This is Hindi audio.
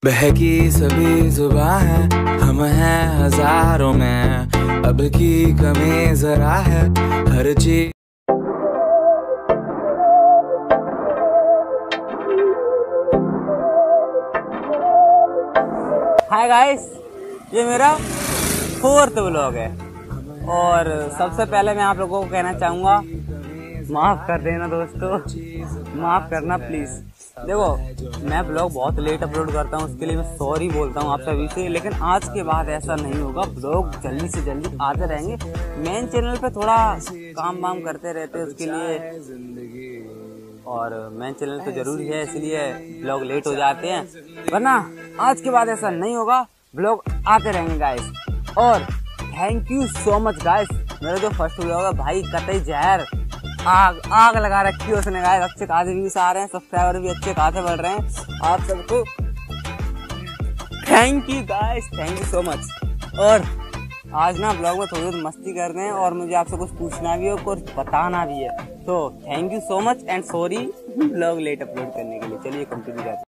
बहकी सभी जुबां है, हम हैं हजारों में, अब की कमी जरा है हर चीज। हाय गाइस, ये मेरा 4th व्लॉग है और सबसे पहले मैं आप लोगों को कहना चाहूँगा माफ़ कर देना दोस्तों, माफ़ करना प्लीज़। देखो मैं ब्लॉग बहुत लेट अपलोड करता हूँ, उसके लिए मैं सॉरी बोलता हूँ आप सभी से, लेकिन आज के बाद ऐसा नहीं होगा। ब्लॉग जल्दी से जल्दी आते रहेंगे। मेन चैनल पे थोड़ा काम वाम करते रहते हैं उसके लिए, और मेन चैनल तो जरूरी है, इसलिए ब्लॉग लेट हो जाते हैं, वरना आज के बाद ऐसा नहीं होगा। ब्लॉग आते रहेंगे गाइस। और thank you so much guys. मेरा जो फर्स्ट व्लॉग है भाई कतई जहर आग लगा रखी है उसने गाइस। अच्छे खासे व्यूज आ रहे हैं, सब्सक्राइबर भी अच्छे खासे बढ़ रहे हैं। आप सबको thank you guys, thank you so much. और आज ना ब्लॉग में थोड़ी मस्ती कर रहे हैं और मुझे आपसे कुछ पूछना भी है और कुछ बताना भी है, तो thank you so much and sorry blog late upload करने के लिए। चलिए कंटिन्यू करते हैं।